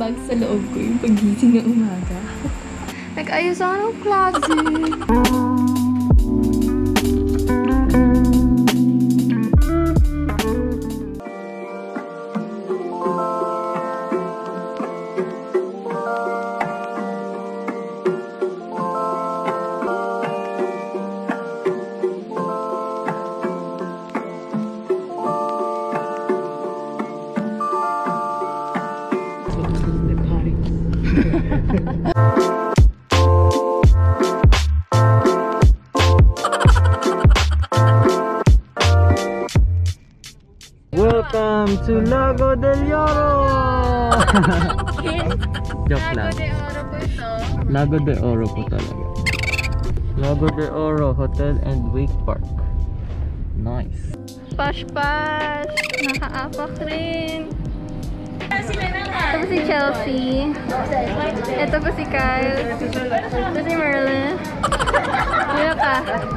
nag-aambag sa loob ko yung pagising ng umaga. Nag-ayos ako ng closet. Welcome to Lago del Oro! Joke lang. Lago de Oro po ito. Lago de Oro po talaga. Lago de Oro Hotel and Wake Park. Nice. Pash-pash! Nakaapak rin. Ito po si Chelsea. Ito po si Kyle. Ito si Merlin. Ano ka?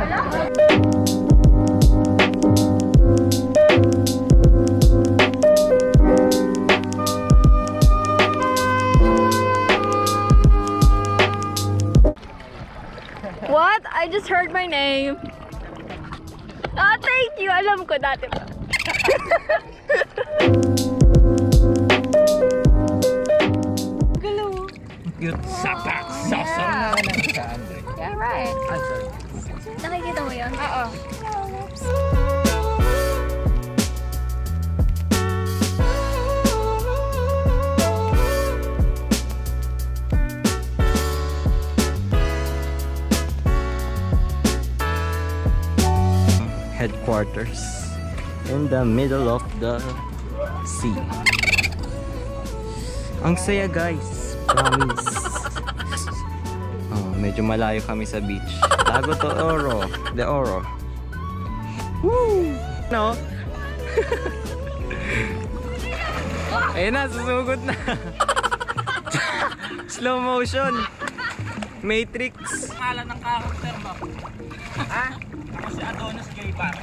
What? I just heard my name. Oh, thank you. Alam ko dati pa. Galaw. Cute sapak sasa. Yeah, right. Nakikita mo yun? Oo. Headquarters in the middle of the sea. Ang saya guys, promise. Oh, medyo malayo kami sa beach. Lago de Oro, de Oro. Woo! No? Ayun na, susugod na. Slow motion. Matrix. Pangalan ng character mo? Ha? Ako si Adonis Gaybar.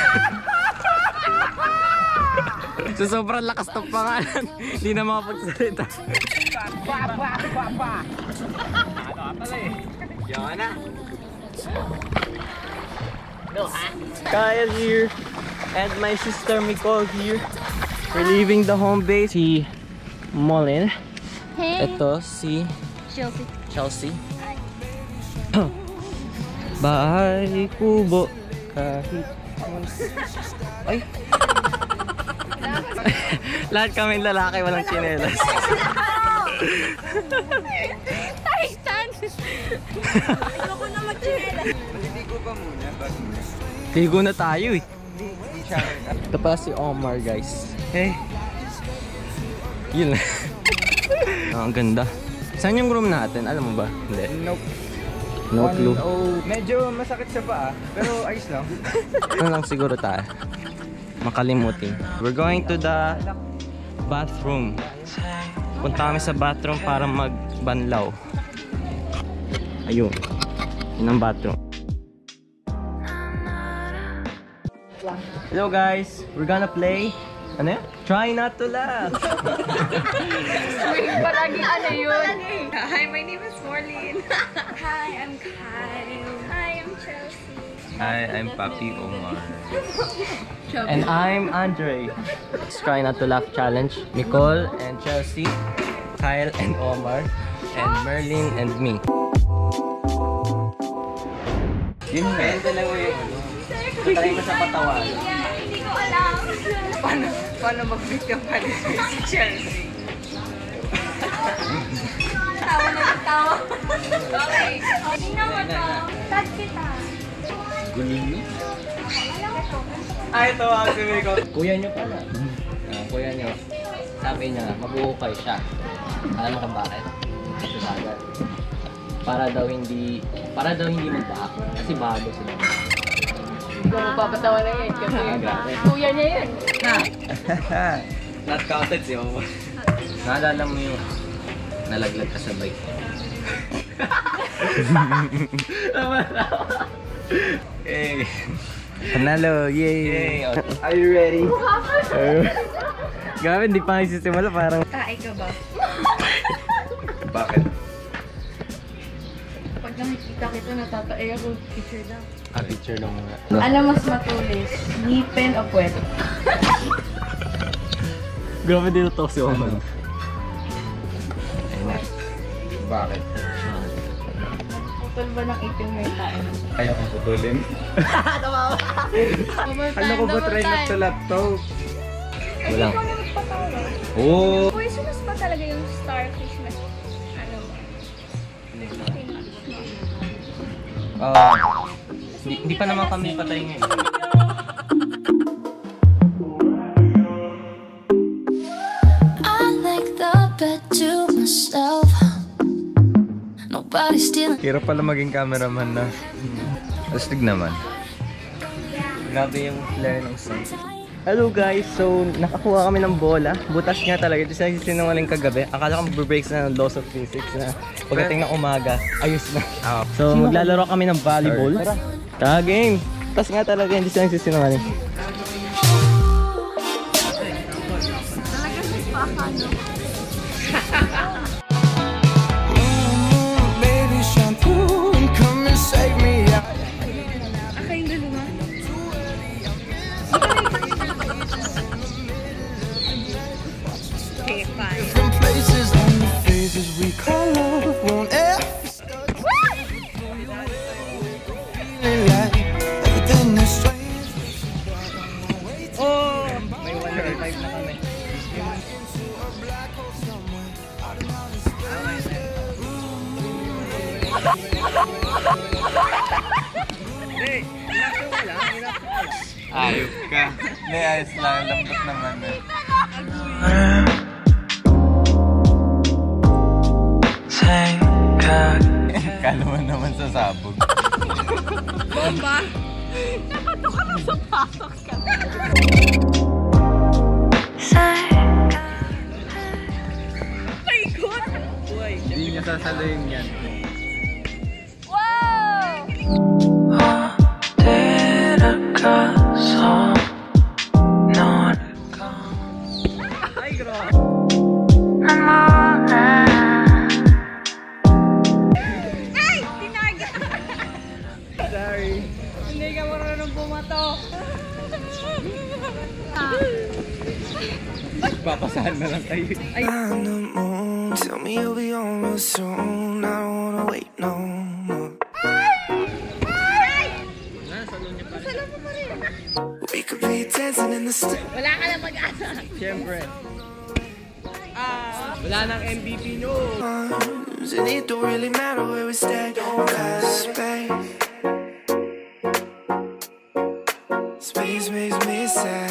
So sobrang lakas ng pangalan. Hindi na makapagsalita. Ba. Ano ka pala eh? Yan na. Kyle here. And my sister Micol here. We're leaving the home base. Si Molin. Hey. Ito si Chelsea. Bahay kubo kahit ay lahat kami lalaki walang tsinelas. Titan! Ayoko na mag-tsinelas. Maliligo ba muna? Ligo na tayo eh. Ito pa si Omar guys. Hey. Yun lang. Ang ganda. Saan yung room natin? Alam mo ba? Hindi. Nope. No clue. Medyo masakit sa paa, pero ayos lang. Ano lang siguro tayo. Makalimutin. We're going to the bathroom. Punta kami sa bathroom para magbanlaw. Ayun. Yun ang bathroom. Hello guys. We're gonna play. Ano yan? Try not to laugh. Palagi ano yun? Hi, my name is Marlene. Hi, I'm Kyle. Hi, I'm Chelsea. Hi, I'm Papi Omar. And I'm Andre. Let's try not to laugh challenge. Micol and Chelsea, Kyle and Omar, and Merlin and me. Yun nga. Talaga yun. Try mo sa patawan. Hindi ko alam. Paano mag-become punishment si Chelsea? Tawa na tawa. Okay. Tingnan mo to. Tag kita. Gulini? Ito ang sabi ko. Kuya nyo pala. Kuya nyo. Sabi niya, mag-uukay siya. Alam mo kung bakit? Kasi bagal. Para daw hindi magbaak. Kasi bago sila. Hindi ko mapapatawa na yun kasi kuya niya yun. Not counted si Omar. Naalala mo yung nalaglag ka sa bike. Hey. Panalo, yay! Are you ready? Grabe, hindi pa nagsisimula, parang... Kain ka ba? Bakit? Pag nakikita kita, natatae ako. Picture daw. Picture lang muna. Ano mas matulis? Ngipin o puwet? Grabe dito to si Oman. Bakit? Putol ba ng ipin mo yung tayo? Ayaw kong putulin. Ano ko ba try not to laptop? Walang. Ikaw na magpatawa. Oh! Poisonous pa talaga yung starfish na ano ba? Hindi pa naman kami patay ngayon. I like the bed to myself. Nobody stealing. Hirap pala maging cameraman na. Astig naman. Grabe yung flare ng sun. Hello guys! So, nakakuha kami ng bola. Butas nga talaga. Ito siya sinungaling kagabi. Akala ko mag-breaks na ng laws of physics na pagdating ng umaga, ayos na. So, maglalaro kami ng volleyball. Tara, game! Tas nga talaga, hindi siya nagsisinungaling. May 135 na kami. Ayop ka. Hindi, ayos lang. Lambot naman eh. Kala mo naman sa sabog. Bomba! Hindi niya sasaluhin yan. Hindi ka marunong bumato. Papasahan na lang tayo. On the moon, tell me you'll be on real soon. I don't wanna wait no more. We could be dancing in the street. Wala ka na mag-asa. Siyempre. Wala nang MVP, no. And it don't really matter where we stay. Cause space makes me sad.